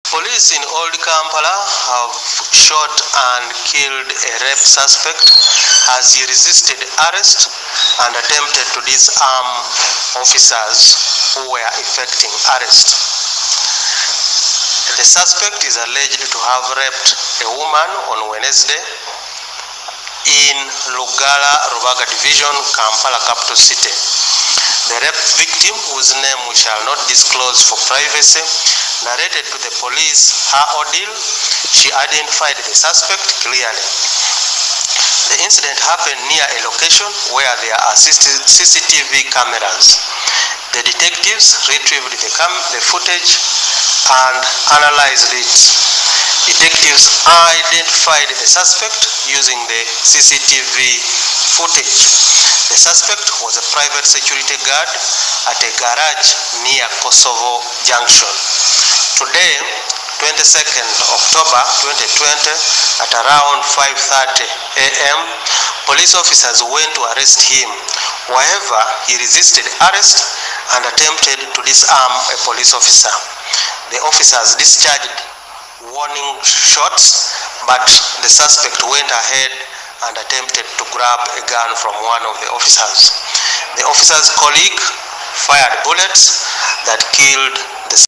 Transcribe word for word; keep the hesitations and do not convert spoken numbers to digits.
Police in Old Kampala have shot and killed a rape suspect as he resisted arrest and attempted to disarm officers who were effecting arrest. The suspect is alleged to have raped a woman on Wednesday in Lugala, Rubaga Division, Kampala, capital city. The rape victim, whose name we shall not disclose for privacy, narrated to the police her ordeal. She identified the suspect clearly. The incident happened near a location where there are C C T V cameras. The detectives retrieved the, cam the footage and analyzed it. Detectives identified the suspect using the C C T V footage. The suspect was a private security guard at a garage near Kosovo Junction. Today, twenty-second October twenty twenty, at around five thirty a m, police officers went to arrest him. However, he resisted arrest and attempted to disarm a police officer. The officers discharged warning shots, but the suspect went ahead and attempted to grab a gun from one of the officers. The officer's colleague fired bullets that killed